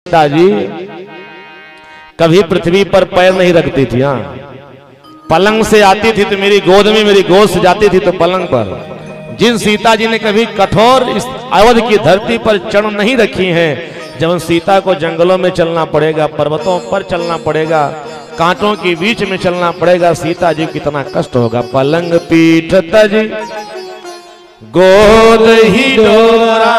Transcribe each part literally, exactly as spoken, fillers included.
सीता जी कभी पृथ्वी पर पैर नहीं रखती थी। हाँ, पलंग से आती थी तो मेरी गोद में, मेरी गोद से जाती थी तो पलंग पर। जिन सीता जी ने कभी कठोर इस अवध की धरती पर चरण नहीं रखी हैं, जब सीता को जंगलों में चलना पड़ेगा, पर्वतों पर चलना पड़ेगा, कांटों के बीच में चलना पड़ेगा, सीता जी कितना कष्ट होगा। पलंग पीठ तज गोद ही डोरा,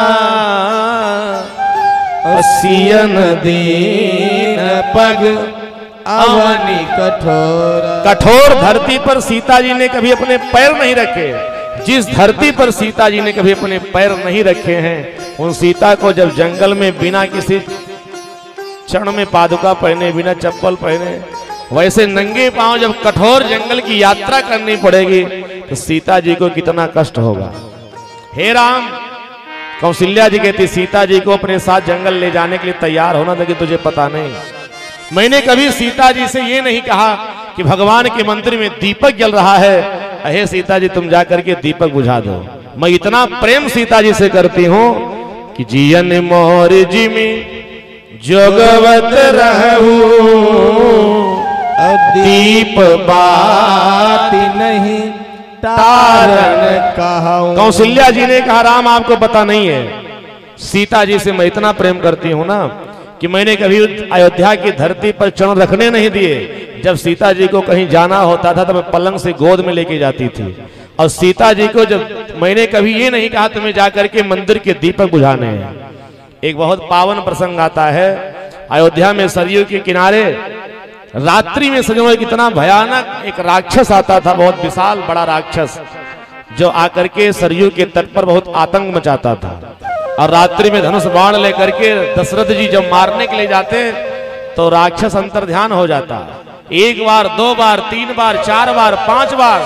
सियन दीन पग अवनी कठोर। कठोर धरती पर सीता जी ने कभी अपने पैर नहीं रखे। जिस धरती पर सीता जी ने कभी अपने पैर नहीं रखे हैं, उन सीता को जब जंगल में बिना किसी चरण में पादुका पहने, बिना चप्पल पहने, वैसे नंगे पांव जब कठोर जंगल की यात्रा करनी पड़ेगी तो सीता जी को कितना कष्ट होगा। हे राम, कौशल्या जी कहती सीता जी को अपने साथ जंगल ले जाने के लिए तैयार होना था कि तुझे पता नहीं, मैंने कभी सीता जी से ये नहीं कहा कि भगवान के मंदिर में दीपक जल रहा है, अहे सीता जी तुम जाकर के दीपक बुझा दो। मैं इतना प्रेम सीता जी से करती हूँ कि जियन मोर जिमी जोगवत रहू, दीप बात नहीं तारन कहूं। कौशल्या जी ने कहा राम आपको पता नहीं है, सीता जी से मैं इतना प्रेम करती हूँ ना कि मैंने कभी अयोध्या की धरती पर चरण रखने नहीं दिए। जब सीता जी को कहीं जाना होता था तो मैं पलंग से गोद में लेके जाती थी, और सीता जी को जब मैंने कभी ये नहीं कहा तुम्हें जाकर के मंदिर के दीपक बुझाने हैं। एक बहुत पावन प्रसंग आता है अयोध्या में, सरयू के किनारे रात्रि में सजनो कितना भयानक एक राक्षस आता था, बहुत विशाल बड़ा राक्षस, जो आकर के सरयू के तट पर बहुत आतंक मचाता था। और रात्रि में धनुष बाण लेकर के दशरथ जी जब मारने के लिए जाते तो राक्षस अंतर्ध्यान हो जाता। एक बार, दो बार, तीन बार, चार बार, पांच बार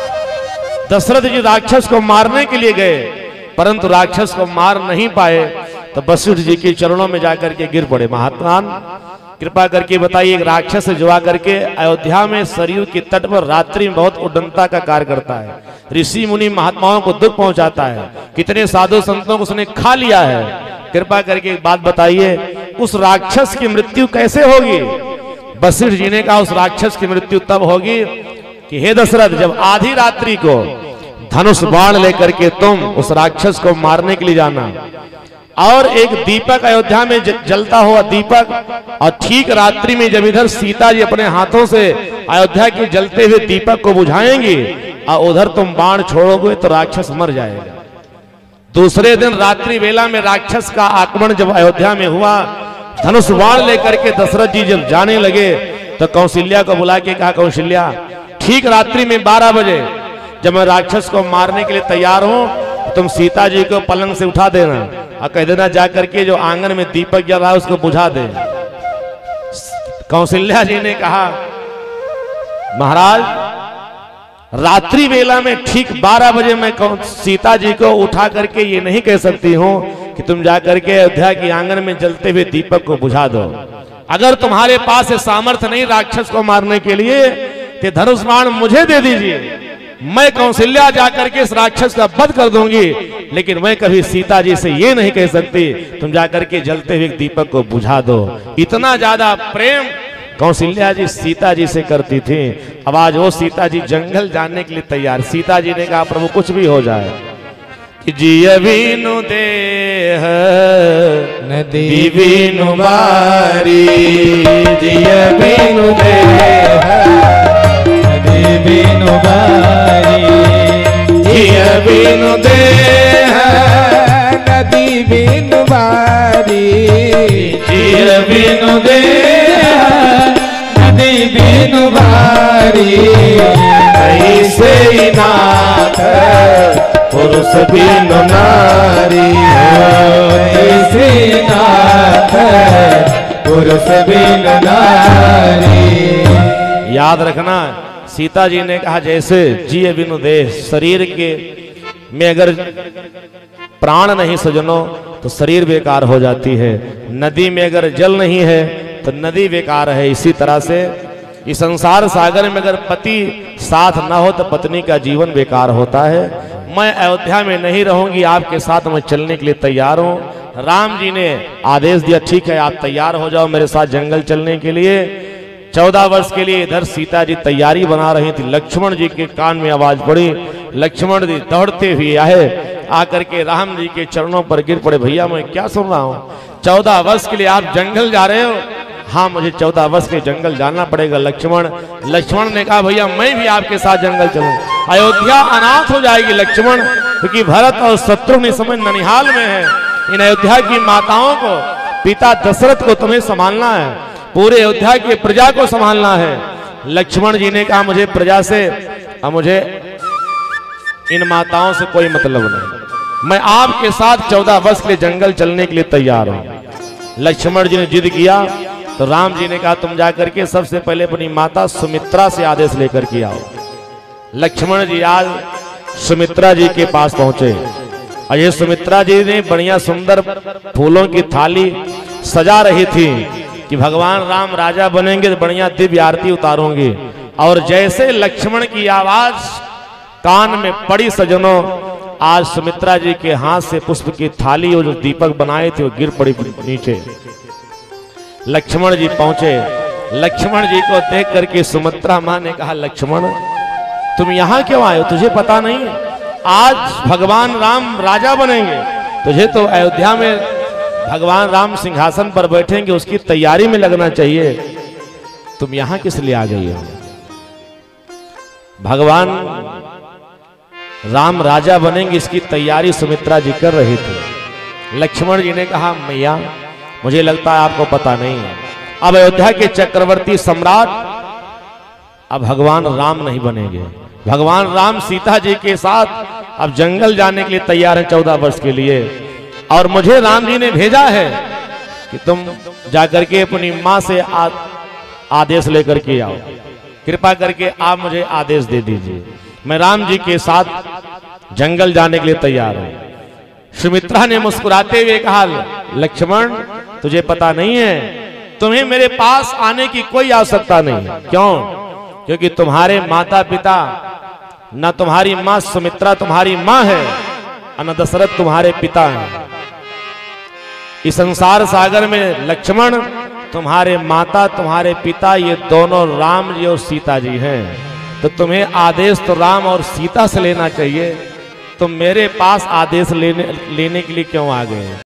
दशरथ जी राक्षस को मारने के लिए गए, परंतु राक्षस को मार नहीं पाए। तो वशिष्ठ जी के चरणों में जाकर के गिर पड़े, महात्मान कृपा करके बताइए, एक राक्षस जो आकर के अयोध्या में सरयू के तट पर रात्रि में बहुत उद्दंडता का कार्य करता है, ऋषि मुनि महात्माओं को दुख पहुंचाता है, कितने साधु संतों को उसने खा लिया है। कृपा करके एक बात बताइए, उस राक्षस की मृत्यु कैसे होगी? वशिष्ठ जी ने कहा उस राक्षस की मृत्यु तब होगी कि हे दशरथ, जब आधी रात्रि को धनुष बाण लेकर के तुम उस राक्षस को मारने के लिए जाना, और एक दीपक अयोध्या में जलता हुआ दीपक, और ठीक रात्रि में जब इधर सीता जी अपने हाथों से अयोध्या के जलते हुए दीपक को बुझाएंगी और उधर तुम बाण छोड़ोगे तो राक्षस मर जाएगा। दूसरे दिन रात्रि वेला में राक्षस का आक्रमण जब अयोध्या में हुआ, धनुष बाण लेकर के दशरथ जी जब जाने लगे तो कौशल्या को बुला के कहा, कौशल्या ठीक रात्रि में बारह बजे जब मैं राक्षस को मारने के लिए तैयार हूं, तुम सीता जी को पलंग से उठा देना और कह देना जाकर के जो आंगन में दीपक जल रहा है उसको बुझा दे। कौशल्या जी ने कहा महाराज, रात्रि वेला में ठीक बारह बजे मैं सीता जी को उठा करके ये नहीं कह सकती हूँ कि तुम जाकर के अयोध्या के आंगन में जलते हुए दीपक को बुझा दो। अगर तुम्हारे पास सामर्थ्य नहीं राक्षस को मारने के लिए तो धनुष बाण मुझे दे दीजिए, मैं कौशल्या जाकर के इस राक्षस का वध कर दूंगी, लेकिन मैं कभी सीता जी से ये नहीं कह सकती तुम जाकर के जलते हुए दीपक को बुझा दो। इतना ज्यादा प्रेम कौशल्या जी सीता जी से करती थी। अब आज वो सीता जी जंगल जाने के लिए तैयार। सीता जी ने कहा प्रभु कुछ भी हो जाए, कि जिय बीनु देह नदी बीनु बारी, जिय बीनु देह नदी बीनु बारी, जिय बीनु देह नदी बीनु बारी, जिय बीनु देह नदी बीनु बारी, ऐसे ही नाथ पुरुष बीनु नारी, ऐसे नाथ पुरुष बीनु नारी। याद रखना, सीता जी ने कहा जैसे जिय बिनु देह, शरीर के में अगर प्राण नहीं सजनो तो शरीर बेकार हो जाती है, नदी में अगर जल नहीं है तो नदी बेकार है। इसी तरह से इस संसार सागर में अगर पति साथ न हो तो पत्नी का जीवन बेकार होता है। मैं अयोध्या में नहीं रहूंगी, आपके साथ मैं चलने के लिए तैयार हूं। राम जी ने आदेश दिया, ठीक है आप तैयार हो जाओ मेरे साथ जंगल चलने के लिए। चौदह वर्ष के लिए इधर सीता जी तैयारी बना रही थी। लक्ष्मण जी के कान में आवाज पड़ी, लक्ष्मण जी दौड़ते हुए आए, आकर के राम जी के चरणों पर गिर पड़े। भैया मैं क्या सुन रहा हूँ, चौदह वर्ष के लिए आप जंगल जा रहे हो? हाँ मुझे चौदह वर्ष के जंगल जाना पड़ेगा लक्ष्मण। लक्ष्मण ने कहा भैया मैं भी आपके साथ जंगल चलूं। अयोध्या अनाथ हो जाएगी लक्ष्मण, क्योंकि भरत और शत्रुघ्न इस समय ननिहाल में है। इन अयोध्या की माताओं को, पिता दशरथ को तुम्हें संभालना है, पूरे अयोध्या की प्रजा को संभालना है। लक्ष्मण जी ने कहा मुझे प्रजा से, मुझे इन माताओं से कोई मतलब नहीं, मैं आपके साथ चौदह वर्ष के लिए जंगल चलने के लिए तैयार हूं। लक्ष्मण जी ने जिद किया तो राम जी ने कहा तुम जाकर के सबसे पहले अपनी माता सुमित्रा से आदेश लेकर के आओ। लक्ष्मण जी आज सुमित्रा जी के पास पहुंचे और ये सुमित्रा जी ने बढ़िया सुंदर फूलों की थाली सजा रही थी कि भगवान राम राजा बनेंगे तो बढ़िया दिव्य आरती उतारूंगी। और जैसे लक्ष्मण की आवाज कान में पड़ी सजनों, आज सुमित्रा जी के हाथ से पुष्प की थाली और जो दीपक बनाए थे वो गिर पड़ी नीचे। लक्ष्मण जी पहुंचे, लक्ष्मण जी को देख करके सुमित्रा मां ने कहा लक्ष्मण तुम यहां क्यों आए हो, तुझे पता नहीं आज भगवान राम राजा बनेंगे, तुझे तो अयोध्या में भगवान राम सिंहासन पर बैठेंगे उसकी तैयारी में लगना चाहिए, तुम यहां किस लिए आ गई हो? भगवान राम राजा बनेंगे इसकी तैयारी सुमित्रा जी कर रही थी। लक्ष्मण जी ने कहा मैया मुझे लगता है आपको पता नहीं है, अब अयोध्या के चक्रवर्ती सम्राट अब भगवान राम नहीं बनेंगे। भगवान राम सीता जी के साथ अब जंगल जाने के लिए तैयार हैं चौदह वर्ष के लिए, और मुझे राम जी ने भेजा है कि तुम जाकर के अपनी मां से आ, आदेश लेकर के आओ, कृपा करके आप मुझे आदेश दे दीजिए, मैं राम जी के साथ जंगल जाने के लिए तैयार हूं। सुमित्रा ने मुस्कुराते हुए कहा लक्ष्मण तुझे पता नहीं है, तुम्हें मेरे पास आने की कोई आवश्यकता नहीं। क्यों? क्योंकि तुम्हारे माता पिता, न तुम्हारी मां सुमित्रा तुम्हारी मां है और न दशरथ तुम्हारे पिता हैं। इस संसार सागर में लक्ष्मण तुम्हारे माता तुम्हारे पिता ये दोनों राम जी और सीता जी हैं, तो तुम्हें आदेश तो राम और सीता से लेना चाहिए, तुम मेरे पास आदेश लेने लेने के लिए क्यों आ गए?